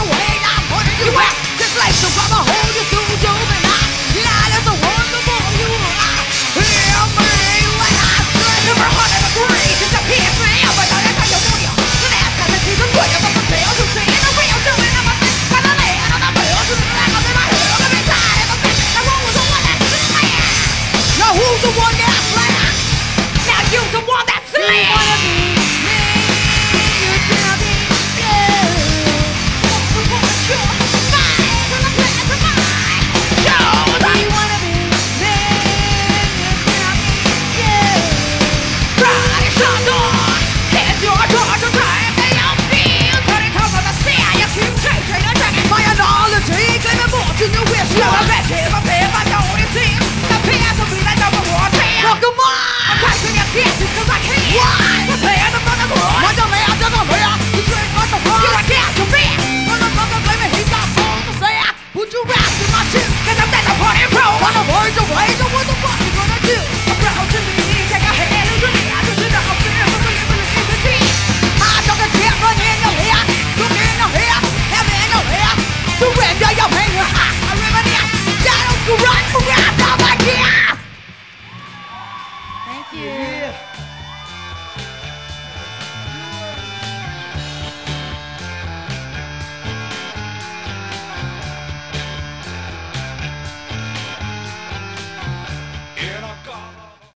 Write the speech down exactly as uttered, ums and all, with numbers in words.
the way I'm holding you back. This place will come and hold you through you and I. Yeah, there's a wonderful you are. Hear me when I say never hundred degrees. It's a piece me, but I tell you do you. The last time that you can put your fucking bills, you see the real doing of a thing. By the land on the bills, to the back of my head, every time I think that who was the one that's playing. Now who's the one that's playing? Now you're the one that's playing. Thank you.